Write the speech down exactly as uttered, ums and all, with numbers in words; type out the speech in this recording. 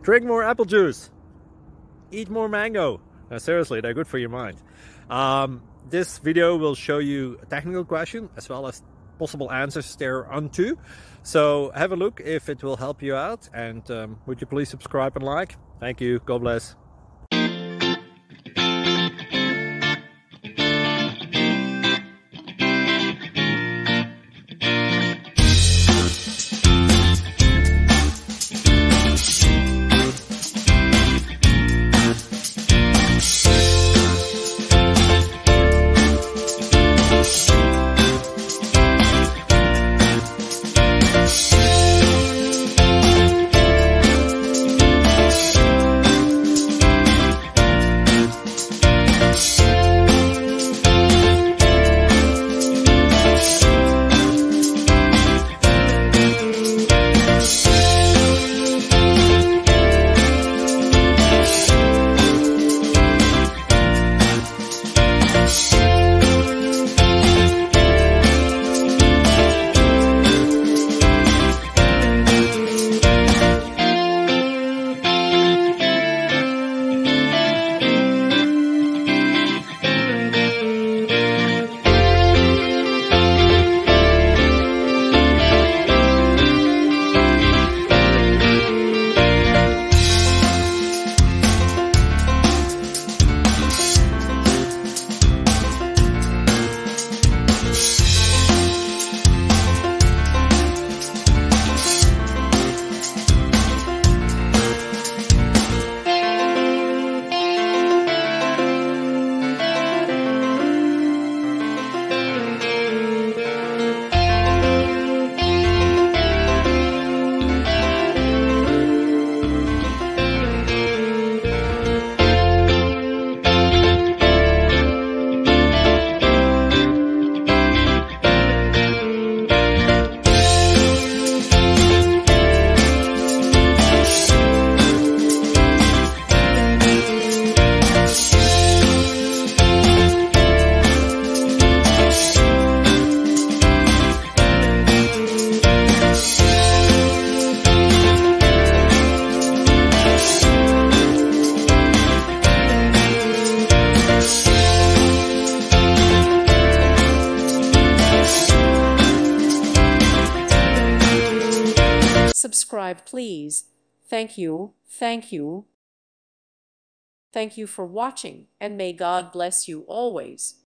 Drink more apple juice. Eat more mango. No, seriously, they're good for your mind. Um, this video will show you a technical question as well as possible answers thereunto. So have a look if it will help you out, and um, would you please subscribe and like? Thank you. God bless. Subscribe, please. Thank you, thank you. Thank you for watching, and may God bless you always.